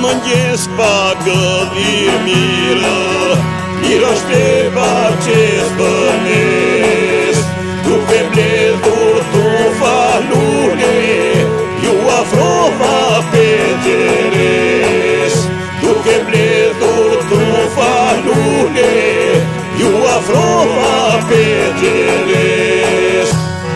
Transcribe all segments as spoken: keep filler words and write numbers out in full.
mânghesc pagăliri miră, Miroște bacesc bănesc, Tu febledu, tu falule, Eu afrova pe teres. Tu febledu, tu falule, Eu afrova pe teres.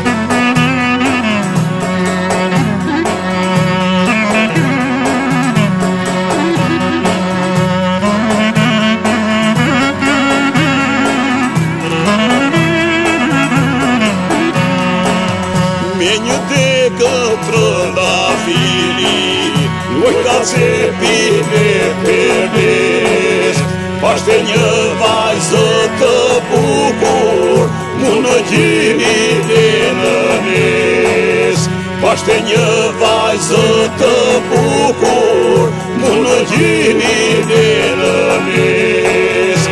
Menje de cătră la filii, Noi ca țepine pe vest, Paștenă vai să te bucur, Munăghirile nănesc. Paștenă vai să te bucur, Munăghirile nănesc.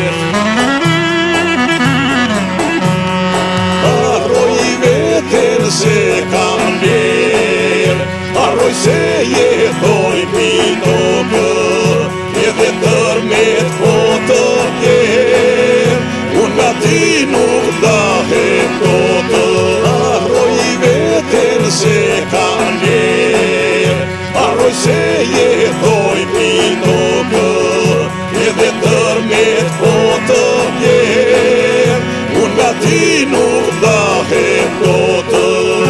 Se cambier, arroi se e doi pitocă, E de tărmet potăpier, Un latinu da heptotă. Arroi veter se cambier, arroi se e doi pitocă, E de tărmet potăpier, Un latinu da heptotă.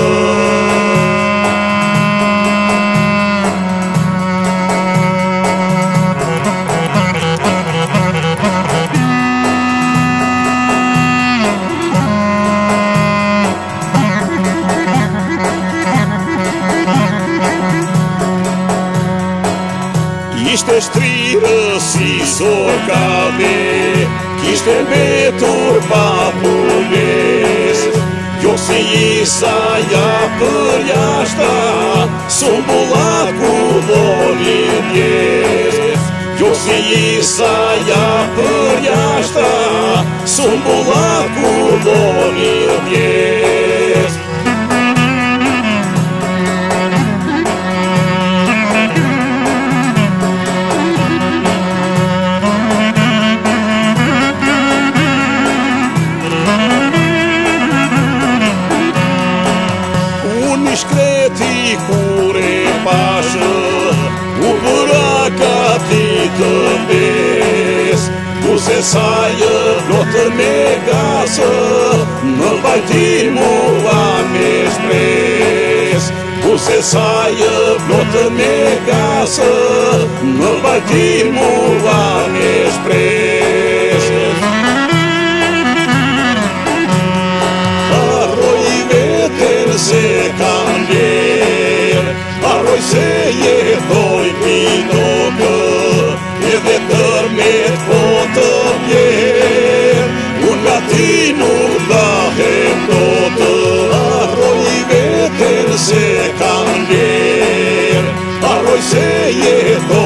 Iște striră si sorcave, Iște betur papulesc, Eu si isaia păriașta, Sombulat cu voliriesc. Eu si isaia păriașta, Sombulat cu voliriesc. Pașă, u buraca ti tăbesc, Tu se saie plotă negasă, Mă vai timu amespres. Tu se saie plotă negasă, Mă vai timu amespres. Arroi veter se cambier, Arroi se e doi pitocă, E de tărmet potăpier, Un latinu da heptotă. Arroi veter se cambier, Arroi se e doi